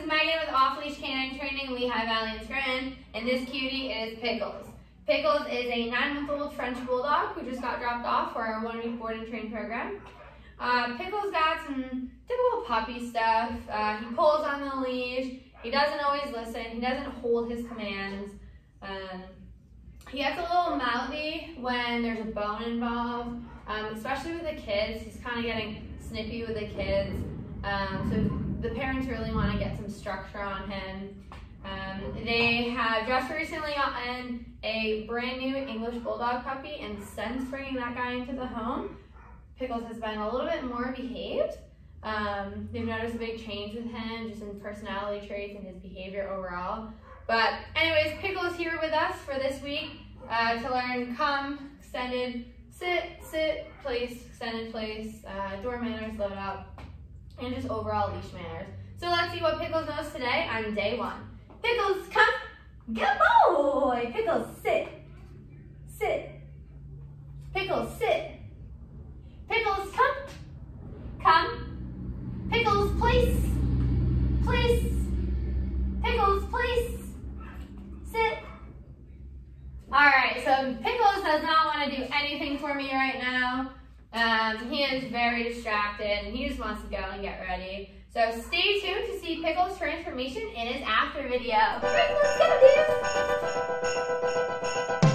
Meagan with off-leash canine training in Lehigh Valley and Scranton, and this cutie is Pickles. Pickles is a 9-month-old French Bulldog who just got dropped off for our 1-week board and train program. Pickles got some typical puppy stuff. He pulls on the leash. He doesn't always listen. He doesn't hold his commands. He gets a little mouthy when there's a bone involved, especially with the kids. He's kind of getting snippy with the kids. So the parents really want to get some structure on him. They have just recently gotten a brand new English Bulldog puppy, and since bringing that guy into the home, Pickles has been a little bit more behaved. They've noticed a big change with him, just in personality traits and his behavior overall. But anyways, Pickles here with us for this week to learn come, extended, sit, place, extended place, door manners, load up, and just overall leash manners. So let's see what Pickles knows today on day 1. Pickles, come. Good boy. Pickles, sit. Sit. Pickles, sit. Pickles, come. Come. Pickles, place. Place. Pickles, place. Sit. Alright, so Pickles does not want to do anything for me right now. He is very distracted and he just wants to go and get ready. So stay tuned to see Pickles' transformation in his after video. Pickles, go, dude!